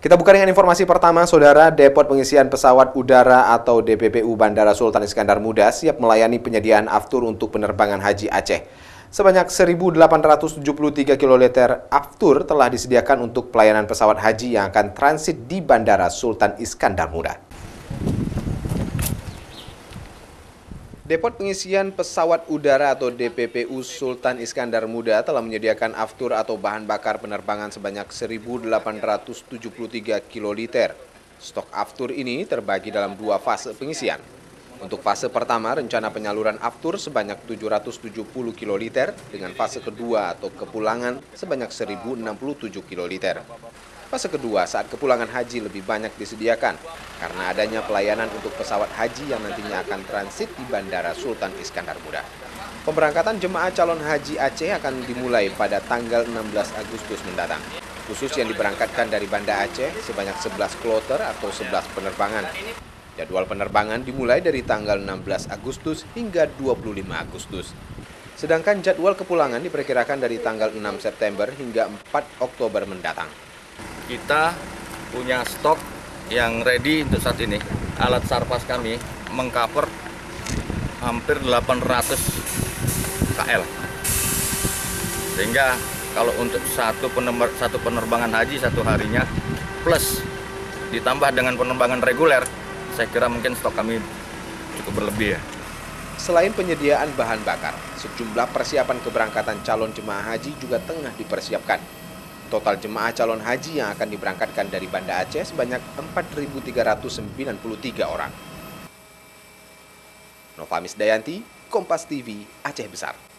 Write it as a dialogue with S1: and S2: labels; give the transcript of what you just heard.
S1: Kita buka dengan informasi pertama, Saudara. Depot Pengisian Pesawat Udara atau DPPU Bandara Sultan Iskandar Muda siap melayani penyediaan aftur untuk penerbangan haji Aceh. Sebanyak 1.873 kiloliter aftur telah disediakan untuk pelayanan pesawat haji yang akan transit di Bandara Sultan Iskandar Muda. Depot Pengisian Pesawat Udara atau DPPU Sultan Iskandar Muda telah menyediakan aftur atau bahan bakar penerbangan sebanyak 1.873 kiloliter. Stok aftur ini terbagi dalam dua fase pengisian. Untuk fase pertama, rencana penyaluran aftur sebanyak 770 kiloliter dengan fase kedua atau kepulangan sebanyak 1.067 kiloliter. Fase kedua, saat kepulangan haji lebih banyak disediakan karena adanya pelayanan untuk pesawat haji yang nantinya akan transit di Bandara Sultan Iskandar Muda. Pemberangkatan jemaah calon haji Aceh akan dimulai pada tanggal 16 Agustus mendatang. Khusus yang diberangkatkan dari Banda Aceh sebanyak 11 kloter atau 11 penerbangan. Jadwal penerbangan dimulai dari tanggal 16 Agustus hingga 25 Agustus. Sedangkan jadwal kepulangan diperkirakan dari tanggal 6 September hingga 4 Oktober mendatang.
S2: Kita punya stok yang ready untuk saat ini. Alat sarpas kami mengcover hampir 800 KL. Sehingga kalau untuk satu penerbangan haji satu harinya plus ditambah dengan penerbangan reguler, saya kira mungkin stok kami cukup berlebih ya.
S1: Selain penyediaan bahan bakar, sejumlah persiapan keberangkatan calon jemaah haji juga tengah dipersiapkan. Total jemaah calon haji yang akan diberangkatkan dari Banda Aceh sebanyak 4.393 orang. Nova Misdayanti, Kompas TV, Aceh Besar.